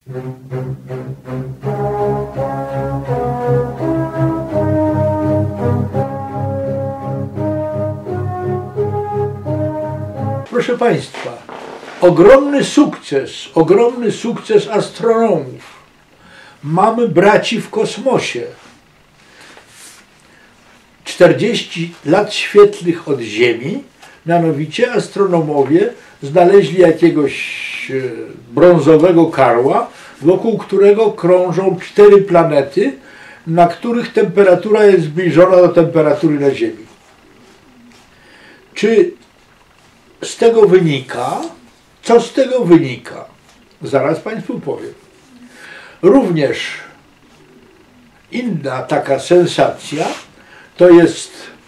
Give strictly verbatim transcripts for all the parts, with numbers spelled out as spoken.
Proszę Państwa, ogromny sukces, ogromny sukces astronomów. Mamy braci w kosmosie. czterdzieści lat świetlnych od Ziemi, mianowicie astronomowie znaleźli jakiegoś brązowego karła, wokół którego krążą cztery planety, na których temperatura jest zbliżona do temperatury na Ziemi. Czy z tego wynika? Co z tego wynika? Zaraz Państwu powiem. Również inna taka sensacja to jest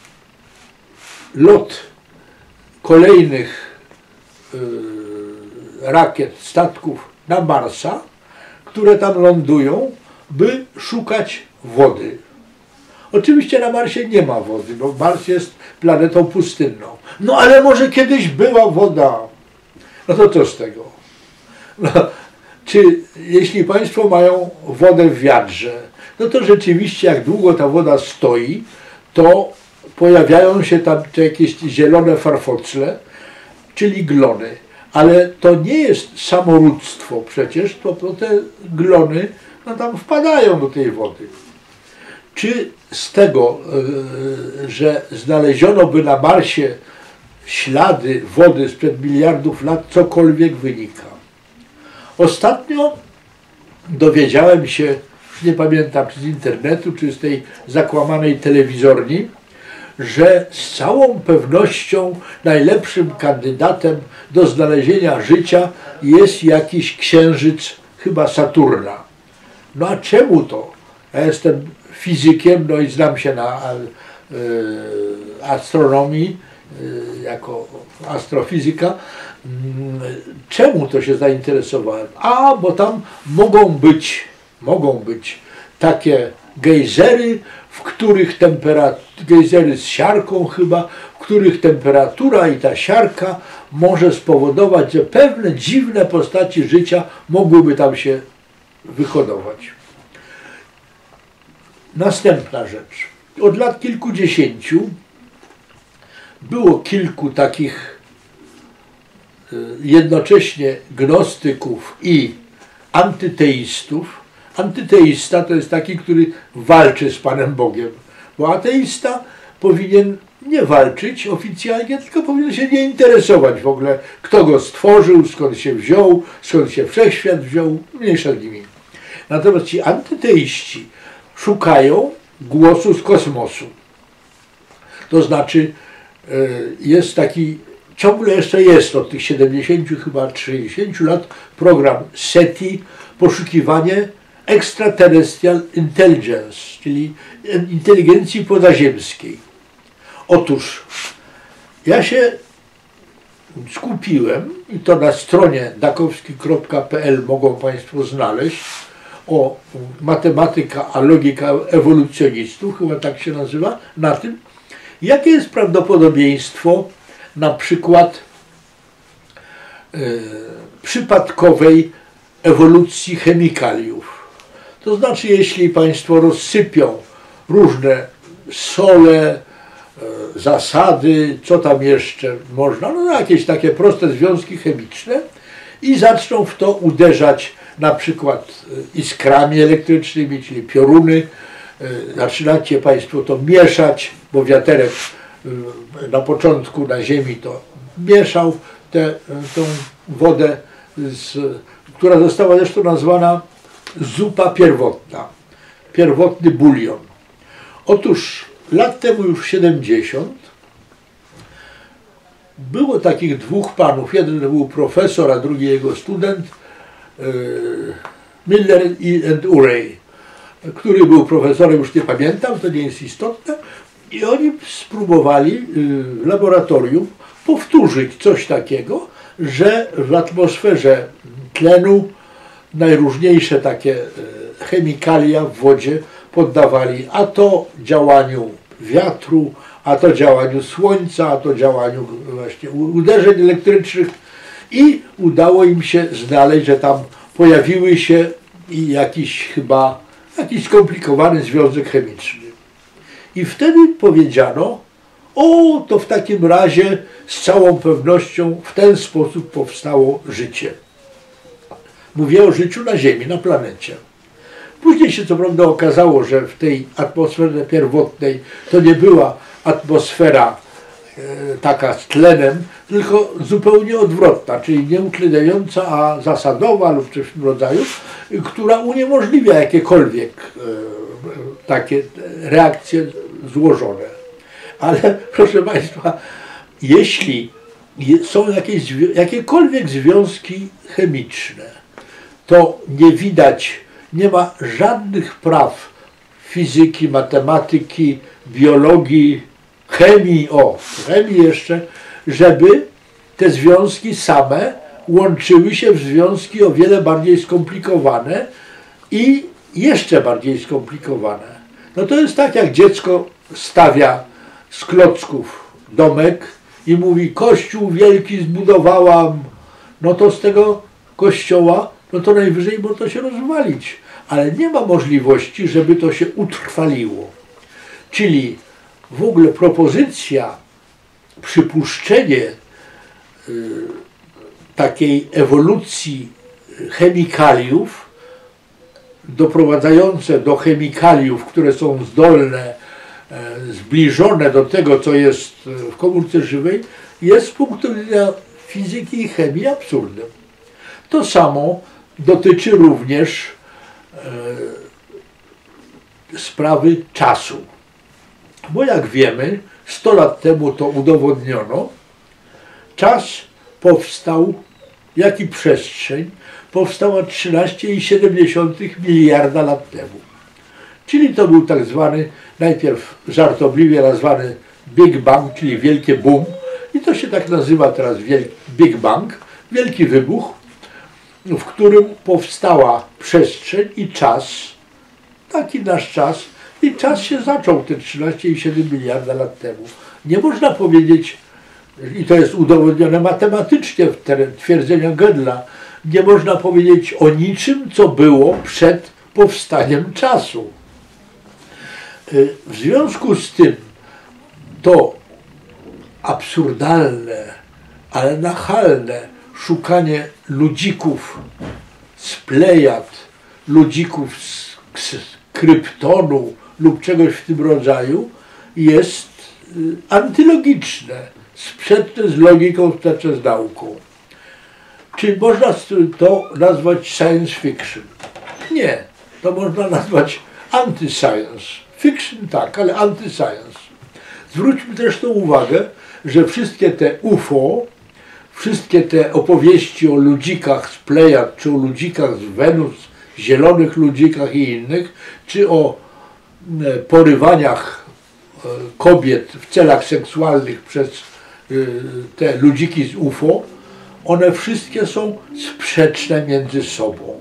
lot kolejnych yy, rakiet, statków na Marsa, które tam lądują, by szukać wody. Oczywiście na Marsie nie ma wody, bo Mars jest planetą pustynną. No ale może kiedyś była woda. No to co z tego? No, czy jeśli Państwo mają wodę w wiadrze, no to rzeczywiście jak długo ta woda stoi, to pojawiają się tam jakieś zielone farfocle, czyli glony. Ale to nie jest samorództwo przecież, to, to te glony no tam wpadają do tej wody. Czy z tego, yy, że znaleziono by na Marsie ślady wody sprzed miliardów lat, cokolwiek wynika? Ostatnio dowiedziałem się, już nie pamiętam czy z internetu, czy z tej zakłamanej telewizorni, że z całą pewnością najlepszym kandydatem do znalezienia życia jest jakiś księżyc, chyba Saturna. No a czemu to? Ja jestem fizykiem, no i znam się na y, astronomii, y, jako astrofizyka. Czemu to się zainteresowałem? A, bo tam mogą być, mogą być takie gejzery, w których temperatura, gejzery z siarką chyba, w których temperatura i ta siarka może spowodować, że pewne dziwne postaci życia mogłyby tam się wyhodować. Następna rzecz. Od lat kilkudziesięciu było kilku takich jednocześnie gnostyków i antyteistów. Antyteista to jest taki, który walczy z Panem Bogiem, bo ateista powinien nie walczyć oficjalnie, tylko powinien się nie interesować w ogóle, kto go stworzył, skąd się wziął, skąd się wszechświat wziął, mniejsza z nimi. Natomiast ci antyteiści szukają głosu z kosmosu. To znaczy jest taki, ciągle jeszcze jest od tych siedemdziesięciu, chyba sześćdziesięciu lat program SETI, poszukiwanie extraterrestrial intelligence, czyli inteligencji pozaziemskiej. Otóż ja się skupiłem, i to na stronie dakowski kropka p l mogą Państwo znaleźć, o matematyka a logika ewolucjonistów, chyba tak się nazywa, na tym, jakie jest prawdopodobieństwo na przykład yy, przypadkowej ewolucji chemikaliów. To znaczy, jeśli Państwo rozsypią różne sole, yy, zasady, co tam jeszcze można, no jakieś takie proste związki chemiczne i zaczną w to uderzać na przykład iskrami elektrycznymi, czyli pioruny, zaczynacie Państwo to mieszać, bo wiaterek na początku na Ziemi to mieszał tę tą wodę, z, która została zresztą nazwana zupa pierwotna, pierwotny bulion. Otóż lat temu już siedemdziesiąt było takich dwóch panów, jeden był profesor, a drugi jego student, Miller and Urey, który był profesorem, już nie pamiętam, to nie jest istotne, i oni spróbowali w laboratorium powtórzyć coś takiego, że w atmosferze tlenu najróżniejsze takie chemikalia w wodzie poddawali a to działaniu wiatru, a to działaniu słońca, a to działaniu właśnie uderzeń elektrycznych i udało im się znaleźć, że tam pojawiły się i jakiś chyba jakiś skomplikowany związek chemiczny. I wtedy powiedziano, o, to w takim razie z całą pewnością w ten sposób powstało życie. Mówię o życiu na Ziemi, na planecie. Później się co prawda okazało, że w tej atmosferze pierwotnej to nie była atmosfera e, taka z tlenem, tylko zupełnie odwrotna, czyli nie utleniająca, a zasadowa lub coś w tym rodzaju, która uniemożliwia jakiekolwiek e, takie reakcje złożone. Ale proszę Państwa, jeśli są jakieś, jakiekolwiek związki chemiczne, to nie widać, nie ma żadnych praw fizyki, matematyki, biologii, chemii, o, chemii jeszcze, żeby te związki same łączyły się w związki o wiele bardziej skomplikowane i jeszcze bardziej skomplikowane. No to jest tak, jak dziecko stawia z klocków domek i mówi, kościół wielki zbudowałam, no to z tego kościoła, no to najwyżej może to się rozwalić, ale nie ma możliwości, żeby to się utrwaliło. Czyli w ogóle propozycja, przypuszczenie y, takiej ewolucji chemikaliów, doprowadzające do chemikaliów, które są zdolne, e, zbliżone do tego, co jest w komórce żywej, jest z punktu widzenia fizyki i chemii absurdem. To samo dotyczy również e, sprawy czasu. Bo jak wiemy, sto lat temu to udowodniono, czas powstał, jak i przestrzeń, powstała trzynaście przecinek siedem miliarda lat temu. Czyli to był tak zwany, najpierw żartobliwie nazwany Big Bang, czyli wielkie boom, i to się tak nazywa teraz Big Bang, wielki wybuch, w którym powstała przestrzeń i czas, taki nasz czas, i czas się zaczął te trzynaście przecinek siedem miliarda lat temu. Nie można powiedzieć, i to jest udowodnione matematycznie w twierdzeniach Gödela, nie można powiedzieć o niczym, co było przed powstaniem czasu. W związku z tym to absurdalne, ale nachalne szukanie ludzików z Plejad, ludzików z, z Kryptonu lub czegoś w tym rodzaju jest antylogiczne, sprzeczne z logiką, sprzeczne z nauką. Czy można to nazwać science fiction? Nie. To można nazwać anti-science. Fiction tak, ale anti-science. Zwróćmy też tą uwagę, że wszystkie te U F O, wszystkie te opowieści o ludzikach z Plejad, czy o ludzikach z Wenus, zielonych ludzikach i innych, czy o porywaniach kobiet w celach seksualnych przez te ludziki z U F O, one wszystkie są sprzeczne między sobą.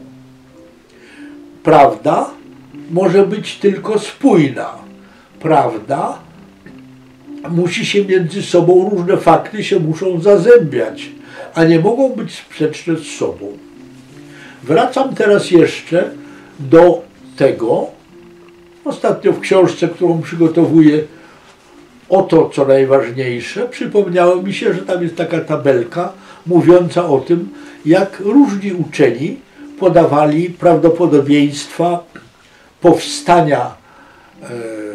Prawda może być tylko spójna. Prawda musi się między sobą, różne fakty się muszą zazębiać, a nie mogą być sprzeczne z sobą. Wracam teraz jeszcze do tego, ostatnio w książce, którą przygotowuję, o to, co najważniejsze, przypomniało mi się, że tam jest taka tabelka mówiąca o tym, jak różni uczeni podawali prawdopodobieństwa powstania e,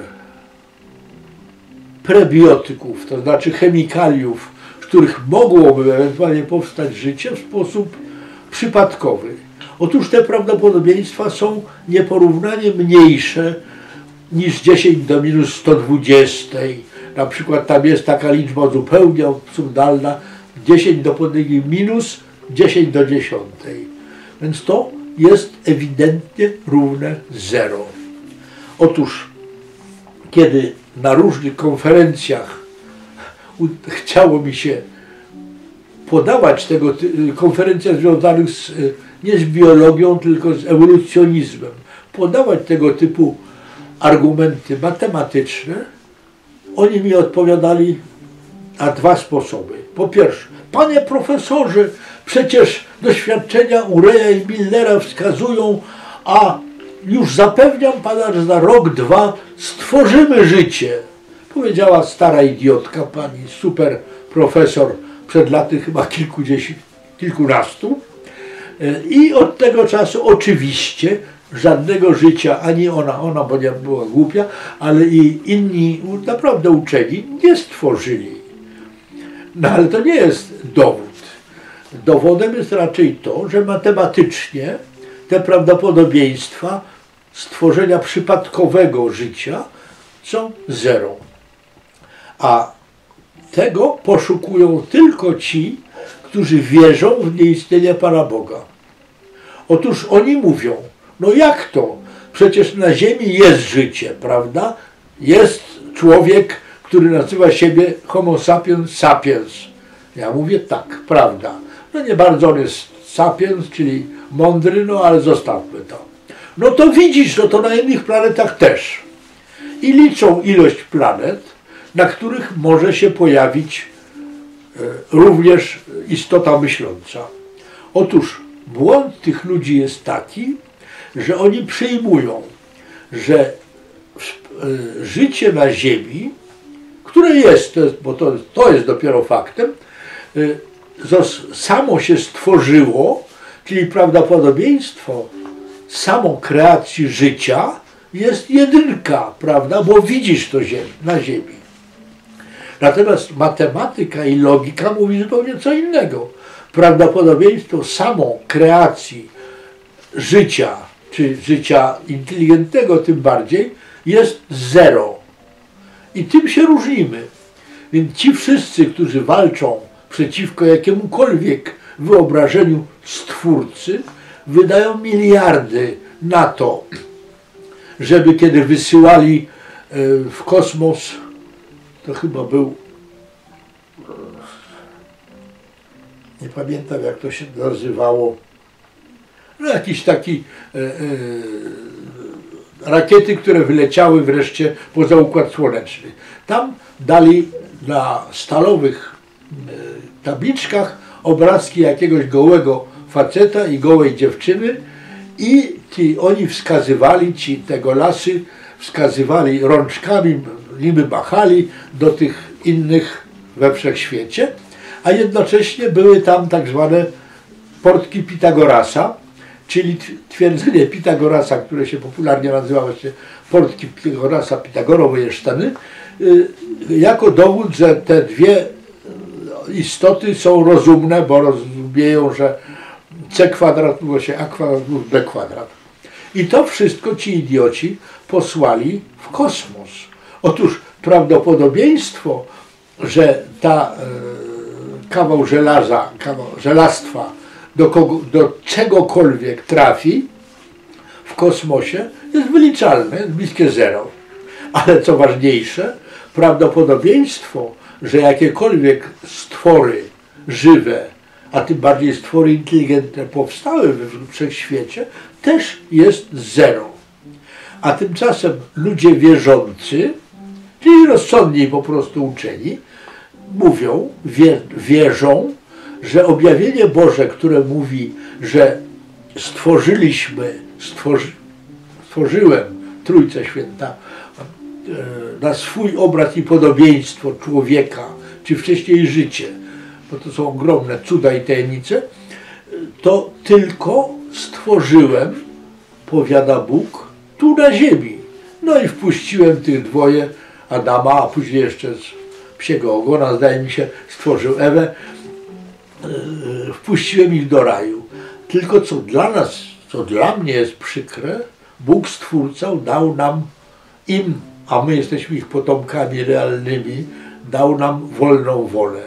prebiotyków, to znaczy chemikaliów, z których mogłoby ewentualnie powstać życie w sposób przypadkowy. Otóż te prawdopodobieństwa są nieporównanie mniejsze niż dziesięć do minus sto dwudziesta. Na przykład tam jest taka liczba zupełnie absurdalna, dziesięć do podłogi minus dziesięć do dziesiątej. Więc to jest ewidentnie równe zero. Otóż, kiedy na różnych konferencjach chciało mi się podawać tego, konferencjach związanych z, nie z biologią, tylko z ewolucjonizmem, podawać tego typu argumenty matematyczne, oni mi odpowiadali na dwa sposoby. Po pierwsze, panie profesorze, Przecież doświadczenia Ureja i Millera wskazują, a już zapewniam pana, że za rok, dwa stworzymy życie. Powiedziała stara idiotka, pani super profesor przed laty chyba kilkudziesięciu, kilkunastu. I od tego czasu oczywiście żadnego życia, ani ona, ona, bo nie była głupia, ale i inni naprawdę uczeni nie stworzyli. No ale to nie jest dowód. Dowodem jest raczej to, że matematycznie te prawdopodobieństwa stworzenia przypadkowego życia są zero. A tego poszukują tylko ci, którzy wierzą w nieistnienie Pana Boga. Otóż oni mówią, no jak to? Przecież na ziemi jest życie, prawda? Jest człowiek, który nazywa siebie homo sapiens sapiens. Ja mówię tak, prawda. No nie bardzo on jest sapiens, czyli mądry, no ale zostawmy to. No to widzisz, no to na innych planetach też. I liczą ilość planet, na których może się pojawić e, również istota myśląca. Otóż błąd tych ludzi jest taki, że oni przyjmują, że e, życie na Ziemi, które jest, to jest bo to, to jest dopiero faktem, e, samo się stworzyło, czyli prawdopodobieństwo samo kreacji życia jest jedynka, prawda, bo widzisz to ziemi, na Ziemi. Natomiast matematyka i logika mówi zupełnie co innego. Prawdopodobieństwo samo kreacji życia, czy życia inteligentnego tym bardziej, jest zero. I tym się różnimy. Więc ci wszyscy, którzy walczą przeciwko jakiemukolwiek wyobrażeniu Stwórcy, wydają miliardy na to, żeby kiedy wysyłali w kosmos, to chyba był, nie pamiętam jak to się nazywało, no jakiś taki e, e, rakiety, które wyleciały wreszcie poza Układ Słoneczny. Tam dali na stalowych e, tabliczkach obrazki jakiegoś gołego faceta i gołej dziewczyny i ci, oni wskazywali, ci tego lasy, wskazywali rączkami, niby machali do tych innych we wszechświecie, a jednocześnie były tam tak zwane portki Pitagorasa, czyli twierdzenie Pitagorasa, które się popularnie nazywa właśnie portki Pitagorasa, Pitagorowe jesztany, jako dowód, że te dwie istoty są rozumne, bo rozumieją, że c kwadrat równa się a kwadrat plus b kwadrat. I to wszystko ci idioci posłali w kosmos. Otóż prawdopodobieństwo, że ta e, kawał żelaza, kawał żelastwa do, kogo, do czegokolwiek trafi w kosmosie jest wyliczalne, jest bliskie zero. Ale co ważniejsze, prawdopodobieństwo, że jakiekolwiek stwory żywe, a tym bardziej stwory inteligentne powstały w wszechświecie, też jest zero. A tymczasem ludzie wierzący, czyli rozsądni po prostu uczeni, mówią, wie, wierzą, że objawienie Boże, które mówi, że stworzyliśmy, stworzy, stworzyłem, Trójca Święta, na swój obraz i podobieństwo człowieka, czy wcześniej życie, bo to są ogromne cuda i tajemnice, to tylko stworzyłem, powiada Bóg, tu na ziemi. No i wpuściłem tych dwoje, Adama, a później jeszcze z psiego ogona, zdaje mi się, stworzył Ewę, wpuściłem ich do raju. Tylko co dla nas, co dla mnie jest przykre, Bóg Stwórca dał nam im, a my jesteśmy ich potomkami realnymi, dał nam wolną wolę.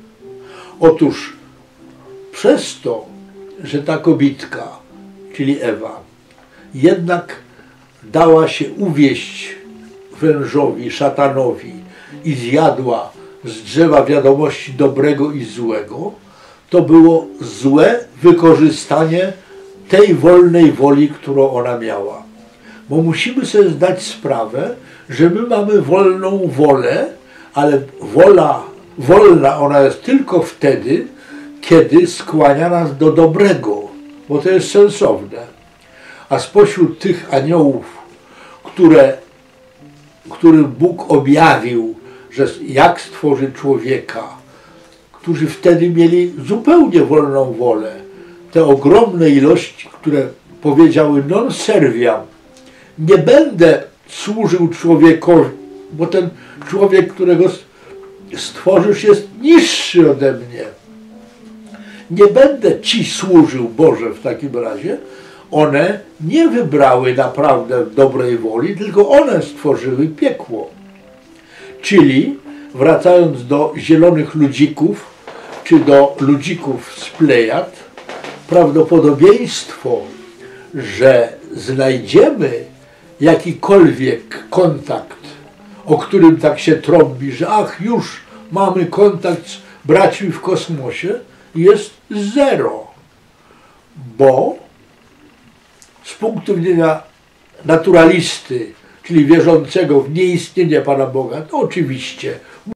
Otóż przez to, że ta kobitka, czyli Ewa, jednak dała się uwieść wężowi, szatanowi i zjadła z drzewa wiadomości dobrego i złego, to było złe wykorzystanie tej wolnej woli, którą ona miała. Bo musimy sobie zdać sprawę, że my mamy wolną wolę, ale wola wolna ona jest tylko wtedy, kiedy skłania nas do dobrego, bo to jest sensowne. A spośród tych aniołów, które, których Bóg objawił, że jak stworzy człowieka, którzy wtedy mieli zupełnie wolną wolę, te ogromne ilości, które powiedziały non serviam, nie będę służył człowiekowi, bo ten człowiek, którego stworzysz, jest niższy ode mnie. Nie będę Ci służył, Boże, w takim razie. One nie wybrały naprawdę dobrej woli, tylko one stworzyły piekło. Czyli, wracając do zielonych ludzików, czy do ludzików z Plejad, prawdopodobieństwo, że znajdziemy jakikolwiek kontakt, o którym tak się trąbi, że ach, już mamy kontakt z braćmi w kosmosie, jest zero. Bo z punktu widzenia naturalisty, czyli wierzącego w nieistnienie Pana Boga, to oczywiście